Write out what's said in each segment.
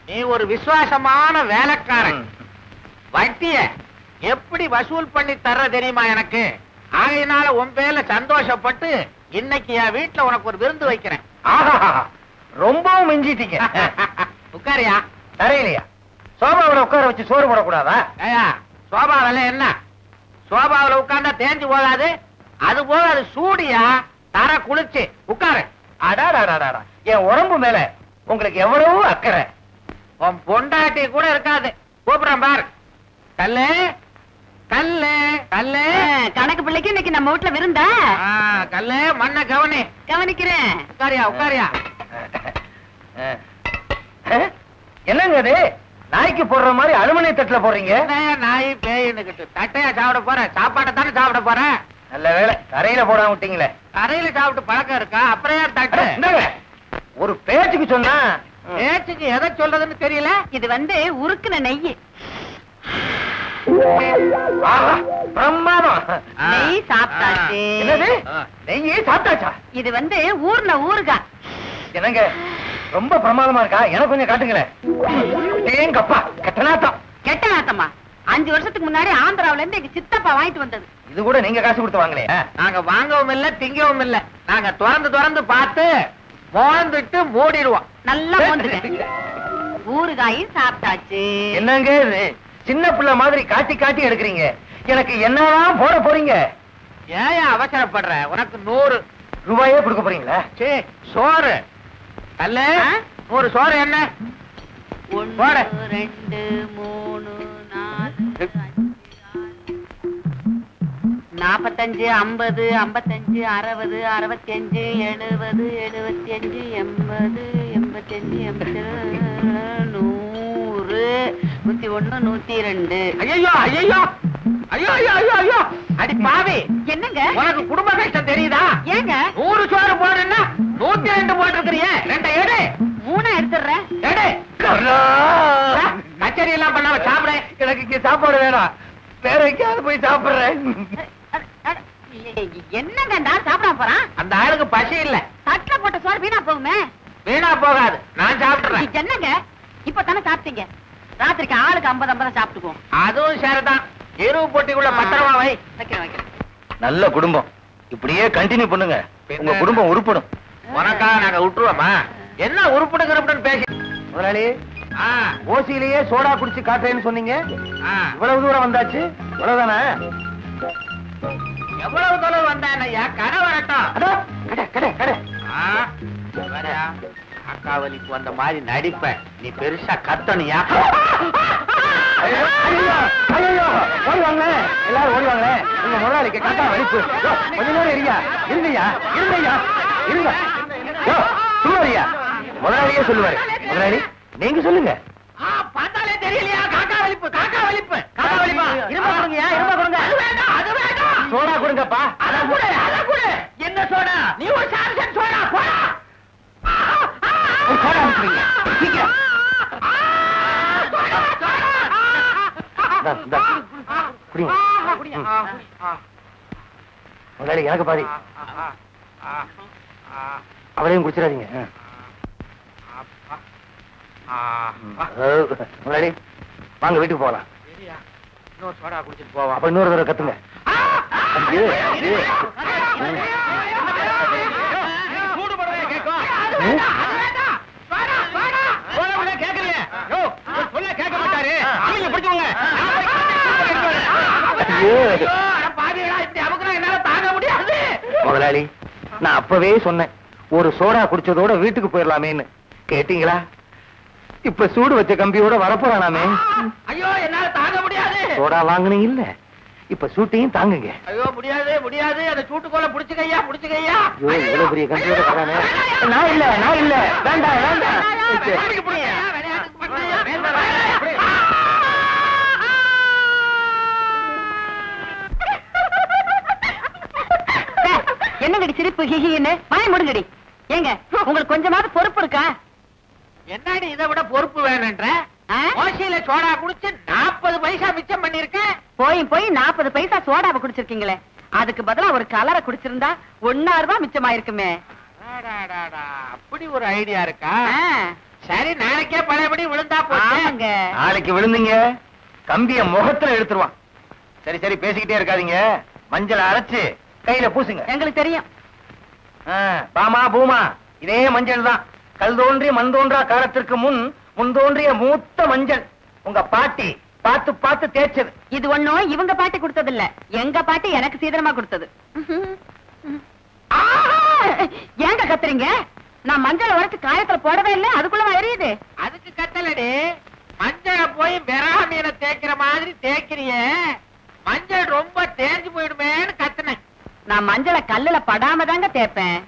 நீ ஒரு விசுவாசமான வேலைக்காரன். வட்டிய எப்படி வசூல் பண்ணி தர்ற தெரியுமா எனக்கு? ஆகையினால உன் பேர்ல சந்தோஷப்பட்டு இன்னைக்கு என் வீட்டுல உனக்கு ஒரு விருந்து வைக்கிறேன். ரொம்பவும் மிஞ்சிட்டீங்க. உட்காரியா? தரையிலையா? சோபாவில உட்கார வச்சு சோறு போடக்கூடாதா? ஏயா, சோபாவில என்ன? சோபாவில உட்கார்ந்தா தேஞ்சு போகாது. அது போக அது சூடியா, தர குளிச்சு உட்காரு. அடாடாடாடா, என் உடம்பு மேல உங்களுக்கு எவ்வளவு அக்கறை. உன் பொண்டாட்டி கூட இருக்காது. கூப்பிடுறேன் பாரு. கல்லு கல்லு கல்லு. கணக்கு பிள்ளைக்கு இன்னைக்கு நம்ம வீட்டுல விருந்தா? கல்லு, மண்ண கவனி. கவனிக்கிறேன். உட்காரியா உட்காரியா. என்னங்க அது? நாய்க்கு போடுற மாதிரி அலுமினிய தட்டுல போடுறீங்க. நாய் பேயின்னுகிட்டு தட்டையா சாப்பிட போறேன். சாப்பாட்டை தானே சாப்பிட போறேன். நல்ல வேலை தரையில போடாம விட்டீங்களே. தரையில சாப்பிட்டு பழக்கம் இருக்கா? அப்புறம் ஏன் தட்டு? ஒரு பேச்சுக்கு சொன்னா பேச்சுக்கு எதை சொல்றதுன்னு தெரியல. இது உருக்குன நெய். பிரமாதம். நெய் சாப்பிட்டாச்சு. என்னது? நெய்யே சாப்பிட்டாச்சா? இது ஊர்ன ஊருகா. என்னங்க ரொம்ப பிரமாதமா இருக்கா? எனக்கு கொஞ்சம் காட்டுங்களேன். ஏங்கப்பா, கெட்டநாத்தம். கெட்ட நாத்தமா? 5 வருஷத்துக்கு முன்னாடி ஆந்திராவில இருந்து எங்க சித்தப்பா வாங்கிட்டு வந்தது. இது கூட நீங்க காசு கொடுத்து வாங்கலையே? நாங்க வாங்கவும் இல்ல, திங்கவும் இல்ல. நாங்க திறந்து திறந்து பார்த்து மோந்துட்டு மூடிடுவோம். நல்லா மோந்துட்டேன். ஊறுகாயும் சாப்பிட்டாச்சு. என்னங்க இது? சின்ன பிள்ளை மாதிரி காட்டி காட்டி எடுக்கிறீங்க. எனக்கு என்னதான் போட போறீங்க? ஏன் அவசரப்படுற? உனக்கு 100 ரூபாயே கொடுக்க போறீங்களா? சே, சோறு அல்ல 100 சோறு என்ன? 1 2 3 4 5 45 50 55 60 65 70 75 80 85 100 101 102. ஐயோ ஐயோ ஐயோ ஐயோ ஐயோ ஐயோ. அடி பாவி, என்னங்க உனக்கு குடும்ப கஷ்டம் தெரியுதா? ஏங்க 100 சோறு போடுன்னா 102 போட்டிருக்கிறியே. 2 எடு. 3 எடுத்துறேன். எடு. கச்சேரி எல்லாம் பண்ணாம சாப்பிட. எனக்கு இங்க சாப்பாடு வேணாம், வேற எங்கேயாவது போய் சாப்பிடுறேன். என்னங்க சாப்பிடாம போறான்? அந்த ஆளுக்கு பசி இல்ல. தட்டுல போட்ட சோறு வீணா போகுமே. வீணா போகாது, நான் சாப்பிடுறேன். என்னங்க இப்ப தானே சாப்பிட்டீங்க? ராத்திரிக்கு ஆளுக்கு 50 50 சாப்பிட்டுக்குவோம். அதுவும் சரிதான். எருவு பொட்டிக்குள்ள பத்திரமா வை. வைக்கிறேன் வைக்கிறேன். நல்ல குடும்பம், இப்படியே கண்டினியூ பண்ணுங்க. உங்க குடும்பம் உருப்படும். உனக்காக நாங்க விட்டுருவோமா? என்ன உருப்பிடுன்னு பேசி. முதலாளி, ஓசியிலேயே சோடா குடிச்சு காட்டுறேன்னு சொன்னீங்க. இவ்வளவு தூரம் வந்தாச்சு, இவ்வளவுதானே? எவ்வளவு தொலைவு வந்தேன் ஐயா? கடை வரட்டும். கடை கடை கடை. அக்காவலிக்கு வந்த மாதிரி நடிப்ப நீ பெருசா கத்தனியா? ஓடிவாங்க, எல்லாரும் ஓடிவாங்க. உங்க முதலாளிக்கு கட்டா வலிப்பு. கொஞ்ச நேரம் இருங்க. இருங்கய்யா இருங்கய்யா இருங்க. சொல்லுவாரியா? முதலாளியே சொல்லுவாரு. முதலாளி நீங்க சொல்லுங்க. பார்த்தாலே தெரியலையா? காக்கா வலிப்பு காக்கா வலிப்பு காக்கா வலிப்பா. இரும்ப கொடுங்கய்யா, இரும்ப கொடுங்க. அது வேண்டாம் அது வேண்டாம். சோடா கொடுங்கப்பா. அத கூட அத கூட. என்ன சோடா? நீ ஒரு சாம்சன் சோடா போடா. சோடா குடிங்க சீக்கிரம். குடிங்க. முதலாளி எனக்கு பாதி. அவரையும் குடிச்சிடாதீங்க. முதலாளி வாங்க வீட்டுக்கு போகலாம். இன்னொரு சோடா குடிச்சிட்டு போவோம். அப்ப இன்னொரு தடவை கத்துங்க. முதலாளி நான் அப்பவே சொன்னேன், ஒரு சோடா குடிச்சதோட வீட்டுக்கு போயிடலாமேன்னு. கேட்டீங்களா? இப்ப சூடு வச்ச கம்பியோட வரப்போறானாமே. ஐயோ என்னால தாங்க முடியாது. சோடா வாங்குனீங்க இல்ல, இப்ப சூட்டையும் தாங்குங்க. ஐயோ முடியாது முடியாது. அந்த சூட்டுக்கோல புடிச்சுக்கையா புடிச்சுக்கையா. ஐயோ இவ்வளவு பெரிய கம்பியோட வரானே. நான் இல்ல நான் இல்ல. வேண்டாம் வேண்டாம். என்னங்கடி சிரிப்பு ஹிஹின்னு? வாய் முடுங்கடி. ஏங்க உங்களுக்கு கொஞ்சமாவது பொறுப்பு இருக்கா? என்னடி இதை விட பொறுப்பு வேணுன்ற? ஓசியில சோடா குடிச்சு 40 பைசா மிச்சம் பண்ணிருக்கேன். போய் 40 பைசா சோடாவை குடிச்சிருக்கீங்களே, அதுக்கு பதிலா ஒரு கலரை குடிச்சிருந்தா 1 ரூபாய் மிச்சமாயிருக்குமே. அப்படி ஒரு ஐடியா இருக்கா? சரி நாளைக்கே பழையபடி விழுந்தா போங்க. நாளைக்கு விழுந்தீங்க கம்பிய முகத்துல எடுத்துருவான். சரி சரி பேசிக்கிட்டே இருக்காதீங்க. மஞ்சள் அரைச்சு கையில பூசுங்க. எங்களுக்கு தெரியும். பாமா பூமா இதே மஞ்சள் தான். கல் தோன்றிய மண் தோன்றா காலத்திற்கு முன் தோன்றிய மூத்த மஞ்சள். உங்க பாட்டி பார்த்து பார்த்து தேய்ச்சது. இது ஒண்ணும் இவங்க பாட்டி கொடுத்தது இல்ல, எங்க பாட்டி எனக்கு சீதனமா கொடுத்தது. ஏங்க கத்துறீங்க? நான் மஞ்சள் உரைச்சு காயத்துல போடவே இல்லை, அதுக்குள்ள எரியுது. அதுக்கு கத்தலடி, மஞ்சளை போய் பெரா மீனை தேய்க்கிற மாதிரி தேய்க்கிறிய, மஞ்சள் ரொம்ப தேஞ்சு போயிடுமேன்னு கத்துனேன். நான் மஞ்சளை கல்லுல படாம தாங்க தேய்ப்பேன்.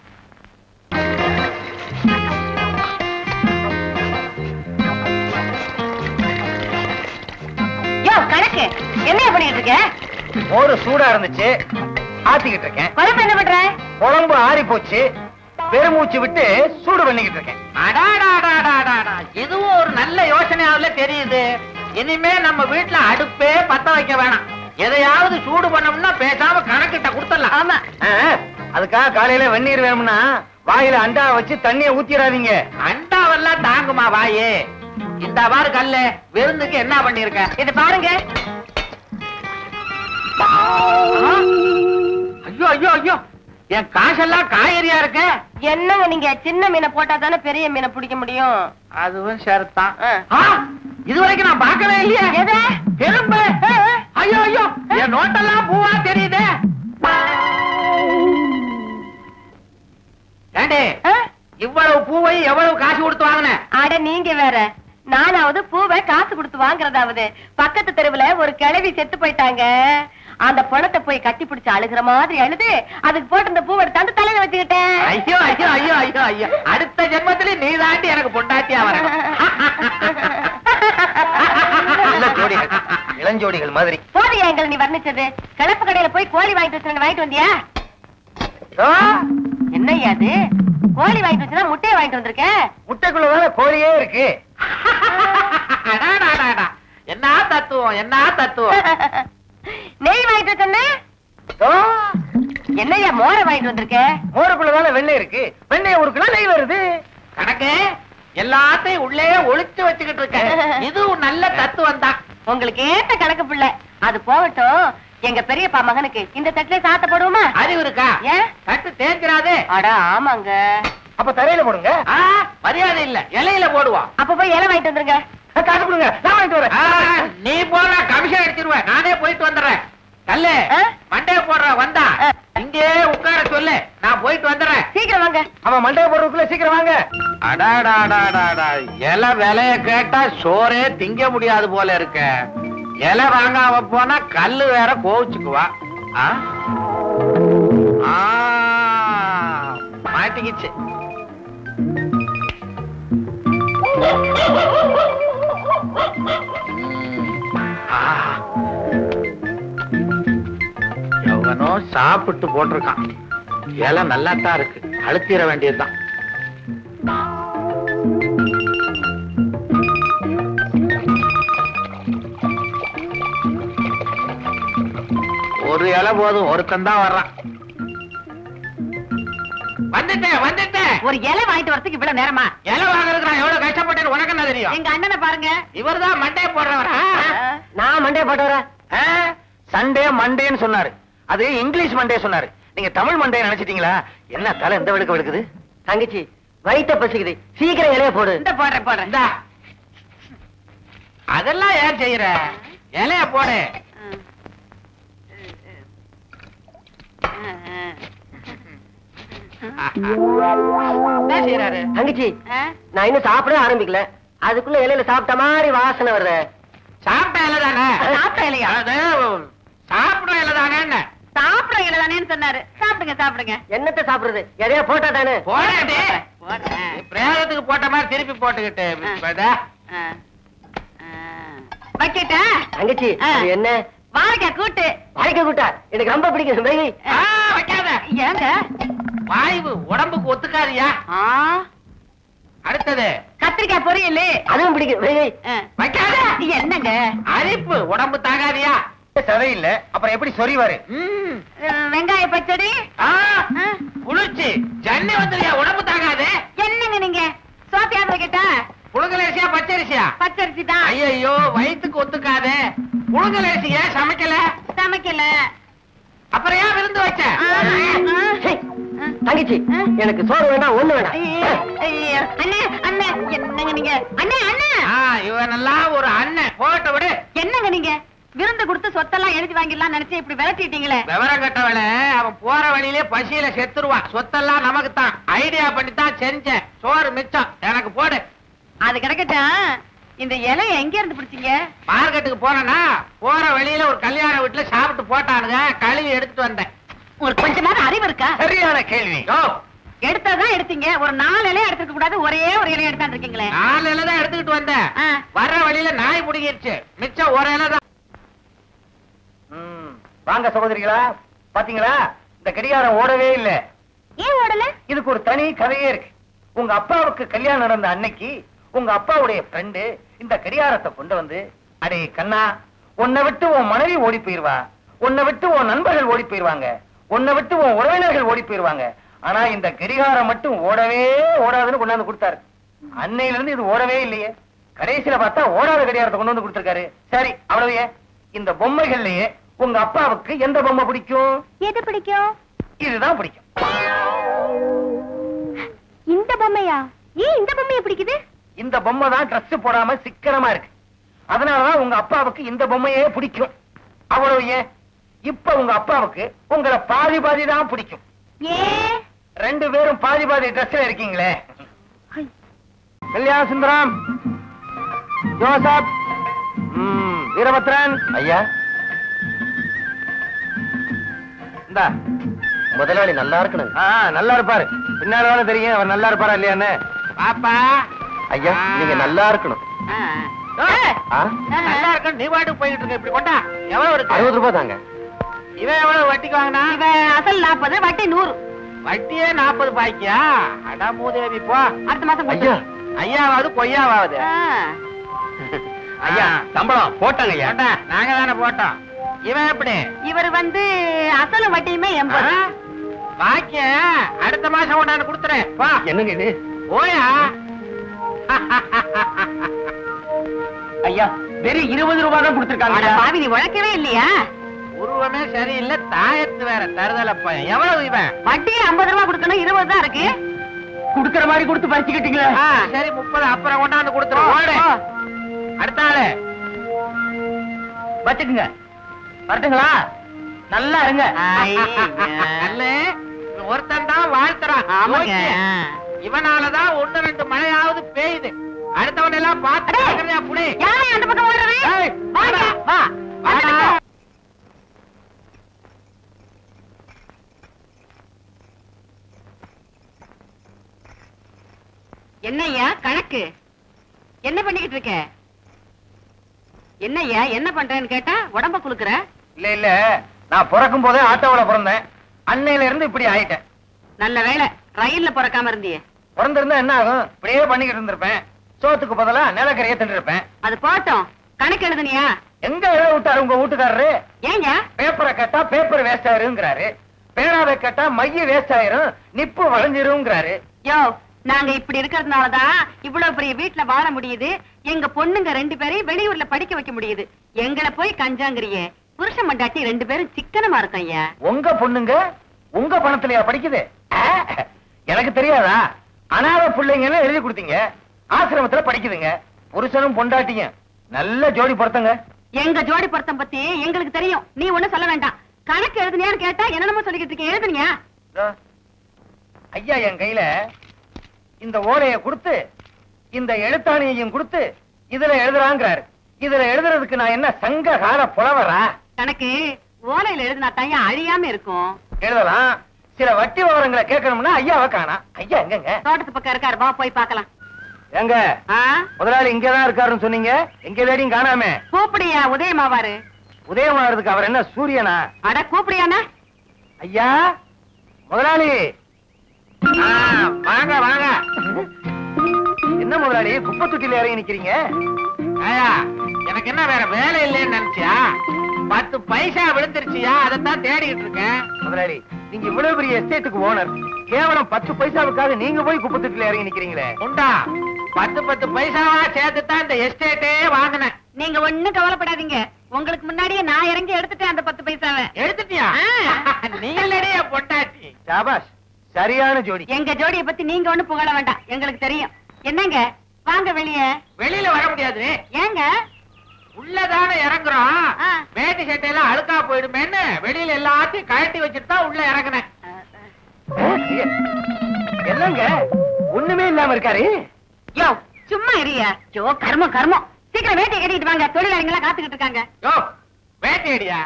கணக்கு என்ன பண்ணிட்டு இருக்க? ஒரு சூடா இருந்துச்சு ஆத்திக்கிட்டு இருக்கேன். குழம்பு என்ன பண்ற? குழம்பு ஆறி போச்சு, பெருமூச்சு விட்டு சூடு பண்ணிக்கிட்டு இருக்கேன். இதுவும் ஒரு நல்ல யோசனையாவில தெரியுது. இனிமே நம்ம வீட்டுல அடுப்பே பத்த வைக்க வேணாம். எதையாவது சூடு பண்ணோம்னா பேசாம கணக்கிட்ட கொடுத்துடலாம். ஆமா, அதுக்காக காலையில வெந்நீர் வேணும்னா வாயில அண்டா வச்சு தண்ணிய ஊத்திராதீங்க. அண்டாவெல்லாம் தாங்குமா வாயே? இந்த வாரு கல்ல விருந்துக்கு என்ன பண்ணிருக்க? இது பாருங்க. ஐயோ ஐயோ ஐயோ, என் காசெல்லாம் காய்கறியா இருக்க. என்னங்க நீங்க சின்ன மீனை போட்டா தானே பெரிய மீனை பிடிக்க முடியும். அதுவும் சரிதான். இதுவரைக்கும் நான் பார்க்கவே இல்லையே. எது? எறும்பு. ஐயோ ஐயோ, என் நோட்டெல்லாம் பூவா தெரியுதே. ஏண்டே, இவ்வளவு பூவை எவ்வளவு காசு கொடுத்து வாங்கின? அட நீங்க வேற, நானாவது பூவை காசு கொடுத்து வாங்குறதாவது. பக்கத்து தெருவுல ஒரு கிழவி செத்து போயிட்டாங்க. அந்த பணத்தை போய் கட்டி பிடிச்சு அழுகிற மாதிரி அழுது அதுக்கு போட்டு இந்த பூவை எடுத்தாந்து தலையில வச்சுக்கிட்டேன். ஐயோ ஐயோ ஐயோ ஐயோ ஐயோ, அடுத்த ஜென்மத்திலே நீ தாண்டி எனக்கு பொண்டாட்டியா வர. இளஞ்சோடிகள் மாதிரி. போதியா எங்களை நீ வர்ணிச்சது? கிளப்பு கடையில போய் கோழி வாங்கிட்டு வந்தியா? என்னையா அது? கோழி வாங்கிட்டு வச்சுனா முட்டையை வாங்கிட்டு வந்திருக்க. முட்டைக்குள்ளதான கோழியே இருக்கு. என்ன தத்துவம், என்ன தத்துவம். நெய் வாங்கிட்டு வச்சேன்னு என்னையா மோர வாங்கிட்டு வந்திருக்க? மோருக்குள்ளதான வெண்ணெய் இருக்கு. வெண்ணெய் ஊருக்குள்ள நெய் வருது. கணக்கு எல்லாத்தையும் உள்ளே ஒளிச்சு வச்சுக்கிட்டு இருக்க. இது நல்ல தத்துவம் தான். உங்களுக்கு ஏத்த கணக்கு பிள்ளை. அது போகட்டும், எங்க பெரியப்பா மகனுக்கு இந்த தட்டுல சாத்த போடுவோமா? அறிவு இருக்கா? ஏன் தட்டு தேஞ்சிராது. அட ஆமாங்க. அப்ப தரையில போடுங்க. மரியாதை இல்ல, இலையில போடுவோம். அப்ப போய் இலை வாங்கிட்டு வந்துருங்க. காசு கொடுங்க, நான் வாங்கிட்டு வரேன். நீ போற கமிஷன் எடுத்துருவேன், நானே போயிட்டு வந்துடுறேன். கல்லு மண்டைய போடுற வந்தா இங்கே உட்கார சொல்லு, நான் போயிட்டு வந்துடுறேன். சீக்கிரம் வாங்க. அவன் மண்டைய போடுறதுக்குள்ள சீக்கிரம் வாங்க. அடாடாடாடாடா, இலை விலைய கேட்டா சோறே திங்க முடியாது போல இருக்க. இலை வாங்காம போனா கல்லு வேற கோவிச்சுக்குவா. மாட்டிக்கிச்சு. எவனோ சாப்பிட்டு போட்டிருக்கான். இலை நல்லாத்தான் இருக்கு, அழுத்திட வேண்டியதுதான். ஒரு இலை போதும், ஒருத்தன் தான் வர்றான். வந்துட்டேன். ஒரு இலை வாங்கிட்டு வரதுக்கு இவ்வளவு நேரமா? இலை வாங்குறதுக்கு நான் எவ்வளவு கஷ்டப்பட்டேன்னு உனக்கு என்ன தெரியும்? எங்க அண்ணனை பாருங்க, இவர்தான் மண்டைய போடுறவரா? நான் மண்டைய போட்டவரா? சண்டே மண்டேன்னு சொன்னாரு. அது இங்கிலீஷ் மண்டே சொன்னாரு. நீங்க தமிழ் மண்டே நினைச்சிட்டீங்களா? என்ன தலை எந்த வெளுக்க வெளுக்குது? தங்கச்சி வயிற்ற பசிக்குது, சீக்கிரம் இலைய போடு. இந்த போடுறேன். அதெல்லாம் ஏன் செய்யற? இலைய போடு. தங்கச்சி நான் இன்னும் சாப்பிட ஆரம்பிக்கல, அதுக்குள்ள இலையில சாப்பிட்ட மாதிரி வாசனை வருது. சாப்பிட்ட இலை தானே? சாப்பிட்ட இலையா? சாப்பிடுற இலை தானே? சாப்பிடுற இலை தானேன்னு சொன்னாரு. சாப்பிடுங்க. என்னத்தை சாப்பிடுறது? எதையா போட்டா தானே? பிரயோகத்துக்கு போட்ட மாதிரி திருப்பி போட்டுக்கிட்டு வைக்கிட்ட. தங்கச்சி என்ன? வாழைக்காய் கூட்டு. வாழைக்காய் கூட்டா எனக்கு ரொம்ப பிடிக்கும். வைக்காத. ஏங்க? வாய்வு உடம்புக்கு ஒத்துக்காதியா? அடுத்தது கத்திரிக்காய் பொரியல். அதுவும் பிடிக்கும். வைக்காத. என்னங்க? அரிப்பு உடம்பு தாகாதியா? தேவையில்ல, அப்புறம் எப்படி சொறிவாரு? வெங்காய பச்சடி. குளிர்ச்சி ஜன்னி வந்துறியா? உடம்பு தாகாது. என்னங்க நீங்க? சோத்தியாவது கேட்டா புழுங்கலரிசியா பச்சரிசியா? பச்சரிசி தான். ஐயோ வயிற்றுக்கு ஒத்துக்காது. புழுங்கலரிசி ஏன் சமைக்கல? சமைக்கல. அப்புறம் ஏன் விருந்து வச்ச? தங்கச்சி எனக்கு சோறு வேண்டாம், ஒண்ணு வேண்டாம். அண்ணே அண்ணே என்னங்க நீங்க? அண்ணே அண்ணே இவனெல்லாம் ஒரு அண்ணன். போட்ட விடு. என்னங்க நீங்க விருந்து கொடுத்து சொத்தெல்லாம் எழுதி வாங்கிடலாம் நினைச்சு இப்படி விரட்டிட்டீங்களே. விவரம் கட்டவள அவன் போற வழியிலே பசியில செத்துருவான். சொத்தெல்லாம் நமக்கு தான். ஐடியா பண்ணி தான் செஞ்சேன். சோறு மிச்சம் எனக்கு போடு. அது கிடக்கட்டும். இந்த இலைய எங்க இருந்து பிடிச்சீங்க? மார்க்கெட்டுக்கு போனா போற வழியில ஒரு கல்யாண வீட்டுல சாப்பிட்டு போட்டானுங்க. கழுவி எடுத்துட்டு வந்தேன். உங்களுக்கு கொஞ்ச நேரம் அறிவு இருக்கா? சரியான கேள்வி. எடுத்ததான் எடுத்தீங்க. ஒரு 4 இலைய எடுத்துக்க கூடாது, ஒரே ஒரு இலைய எடுத்தாந்து இருக்கீங்களே. 4 இலை தான் எடுத்துக்கிட்டு வந்தேன். வர்ற வழியில நாய் முடிங்கிருச்சு. மிச்சம் ஒரு இலை தான். வாங்க சகோதரிகளா, பாத்தீங்களா இந்த கடிகாரம் ஓடவே இல்ல. ஏன் ஓடல? இதுக்கு ஒரு தனி கதையே இருக்கு. உங்க அப்பாவுக்கு கல்யாணம் நடந்த அன்னைக்கு உங்க அப்பாவுடைய ஃப்ரெண்டு இந்த கடிகாரத்தை கொண்டு வந்து, அடே கண்ணா, உன்னை விட்டு உன் மனைவி ஓடி போயிருவா, உன்னை விட்டு உன் நண்பர்கள் ஓடி போயிருவாங்க, உன்னை விட்டு உன் உறவினர்கள் ஓடி போயிருவாங்க, ஆனா இந்த கடிகாரம் மட்டும் ஓடவே ஓடாதுன்னு கொண்டாந்து கொடுத்தாரு. அன்னையில இருந்து இது ஓடவே இல்லையே. கடைசியில பார்த்தா ஓடாத கடிகாரத்தை கொண்டு வந்து கொடுத்திருக்காரு. சரி அவ்வளவே. இந்த பொம்மைகள்லயே உங்க அப்பாவுக்கு எந்த பொம்மை பிடிக்கும்? எது பிடிக்கும்? இதுதான் பிடிக்கும். இந்த பொம்மையா? ஏன் இந்த பொம்மையை பிடிக்குது? இந்த பொம்மை தான் ட்ரெஸ் போடாம சிக்கனமா இருக்கு. அதனாலதான் உங்க அப்பாவுக்கு இந்த பொம்மையே பிடிக்கும். அவ்வளவு ஏன், இப்ப உங்க அப்பாவுக்கு உங்களை பாதி பாதி தான் பிடிக்கும். ஏன் 2 பேரும் பாதி பாதி ட்ரெஸ்ல இருக்கீங்களே. கல்யாண சுந்தரம், ஜோசப், வீரபத்ரன் ஐயா, இந்தா முதலாளி நல்லா இருக்கணும். நல்லா இருப்பாரு. பின்னால தெரியும் அவர் நல்லா இருப்பாரா இல்லையான்னு. பாப்பா ஐயா நீங்க நல்லா இருக்கணும். நல்லா இருக்க. நீ வாட்டுக்கு போயிட்டு இருக்க. இப்படி கொண்டா. எவ்வளவு இருக்கு? 60 ரூபாய் தாங்க. இவன் எவ்வளவு வட்டிக்கு வாங்கினா? இவன் அசல் 40, வட்டி 100. வட்டியே 40 பாய்க்கியா? அடா மூதேவி போ. அடுத்த மாசம் ஐயா ஐயாவாவது பொய்யாவாவது. ஐயா சம்பளம் போட்டாங்க ஐயா. நாங்க தானே போட்டோம். இவன் எப்படி? இவர் வந்து அசலும் வட்டியுமே 80. பாக்கிய அடுத்த மாசம் கொண்டாந்து கொடுத்துறேன். போ. என்னங்க இது? போயா. ஐயா வெறும் 20 ரூபாய் தான் கொடுத்திருக்காங்க. பாவி நீ உழைக்கவே இல்லையா? உருவமே சரியில்லை. தாயத்து வேற தருதல பையன். எவ்வளவு இவன்? வட்டியே 50 ரூபாய் கொடுக்கணும், 20 தான் இருக்கு. குடுக்கற மாதிரி கொடுத்து பறிச்சுக்கிட்டீங்களா? சரி 30 அப்புறம் கொண்டாந்து கொடுத்துறோம். ஓடு. அடுத்த ஆளு வச்சுக்குங்க. வரட்டுங்களா? நல்லா இருங்க. ஒருத்தன் தான் வாழ்த்துறான். இவனாலதான் 1-2 மழையாவது பெய்யுது. அடுத்தவன் எல்லாம் பார்த்து புடி. அந்த பக்கம் ஓடுறேன். என்னய்யா கணக்கு? என்ன பண்ணிக்கிட்டு இருக்க? என்னய்யா என்ன பண்றேன்னு கேட்டா உடம்ப குலுக்குற? இல்ல இல்ல, நான் பிறக்கும் போதே ஆட்டோவில பிறந்தேன். அன்னையில இருந்து இப்படி ஆயிட்டேன். நல்ல வேலை ரயில்ல பிறக்காம இருந்தியே. பிறந்திருந்தா என்ன ஆகும்? இப்படியே பண்ணிக்கிட்டு இருந்திருப்பேன். சோத்துக்கு பதிலா நிலக்கரையை தின்றுருப்பேன். அது போட்டோம். கணக்கு எழுதுனியா? எங்க எழுத விட்டாரு உங்க வீட்டுக்காரரு? ஏங்க பேப்பரை கேட்டா பேப்பர் வேஸ்ட் ஆயிருங்கிறாரு, பேனாவை கேட்டா மைய வேஸ்ட் ஆயிரும், நிப்பு வளைஞ்சிருங்கிறாரு. யோ நாங்க இப்படி இருக்கிறதுனாலதான் இவ்வளவு பெரிய வீட்டுல வாழ முடியுது. எங்க பொண்ணுங்க 2 பேரையும் வெளியூர்ல படிக்க வைக்க முடியுது. எங்களை போய் கஞ்சாங்கிறியே. புருஷன் மண்டாட்டி 2 பேரும் சிக்கனமா இருக்கும் ஐயா. உங்க பொண்ணுங்க உங்க பணத்திலயா படிக்குது? எனக்கு தெரியாதா? அனாதை பிள்ளைங்கன்னு எழுதி கொடுத்தீங்க, ஆசிரமத்துல படிக்குதுங்க. புருஷனும் பொண்டாட்டிங்க நல்ல ஜோடி பொருத்தங்க. எங்க ஜோடி பொருத்தம் பத்தி எங்களுக்கு தெரியும், நீ ஒண்ணும் சொல்ல வேண்டாம். கணக்கு எழுதுனியான்னு கேட்டா என்னென்னமோ சொல்லிக்கிட்டு இருக்கேன். எழுதுனியா? ஐயா என் கையில இந்த ஓலையை கொடுத்து இந்த எழுத்தாணியையும் கொடுத்து இதுல எழுதுறாங்கிறாரு. இதுல எழுதுறதுக்கு நான் என்ன சங்க கால புலவரா? கணக்கு ஓலையில எழுதுனா தான் அழியாம இருக்கும். எழுதலாம். சில வட்டி விவரங்களை கேட்கணும்னா ஐயாவை காணா. ஐயா எங்கங்க? தோட்டத்து பக்கம் இருக்காரு, வா போய் பார்க்கலாம். எங்க முதலாளி இங்கதான் இருக்காருன்னு சொன்னீங்க, எங்க தேடியும் காணாமே. கூப்பிடியா உதயமாவாரு? உதயமாறதுக்கு அவர் என்ன சூரியனா? அட கூப்பிடியானா? ஐயா முதலாளி வாங்க வாங்க. என்ன முதலாளி குப்பை தொட்டில இறங்கி நிக்கிறீங்க? எனக்கு என்ன வேற வேலை இல்லைன்னு நினைச்சியா? 10 பைசா விழுந்துருச்சியா, அதைத்தான் தேடிக்கிட்டு இருக்கேன். முதலாளி நீங்க இவ்வளவு பெரிய எஸ்டேட்டுக்கு ஓனர், கேவலம் 10 பைசாவுக்காக நீங்க போய் குப்பத்துக்குள்ள இறங்கி நிக்கிறீங்களே. உண்டா 10 பைசாவா சேர்த்து தான் இந்த எஸ்டேட்டே வாங்கினேன். நீங்க ஒண்ணும் கவலைப்படாதீங்க, உங்களுக்கு முன்னாடியே நான் இறங்கி எடுத்துட்டேன் அந்த 10 பைசாவை. எடுத்துட்டியா? நீங்களே பொட்டாச்சி. சாபாஷ், சரியான ஜோடி. எங்க ஜோடியை பத்தி நீங்க ஒண்ணு புகழ வேண்டாம், எங்களுக்கு தெரியும். என்னங்க வாங்க வெளியே. வெளியில வர முடியாது. ஏங்க? உள்ளதானே இறங்குறோம். ஆ. வேட்டி சட்டையெல்லாம் அழுக்கா போயிடுமேன்னு வெளியில எல்லாத்தையும் கழட்டி வச்சுட்டு தான் உள்ள இறங்குனேன். என்னங்க ஒண்ணுமே இல்லாம இருக்காரு? யோ சும்மா இருயா. ஜோ கர்மம் கர்மம். சீக்கிரம் வேட்டையை கட்டிட்டு வாங்க, தொழிலாளிங்க எல்லாம் காத்துக்கிட்டு இருக்காங்க. யோ வேட்டி அடியா.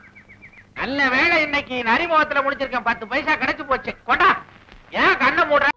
நல்ல வேலை இன்னைக்கு நரிமுகத்துல முடிச்சிருக்கேன். 10 பைசா கிடைச்சு போச்சு. கொண்டா. ஏன் கண்ணை மூடுற?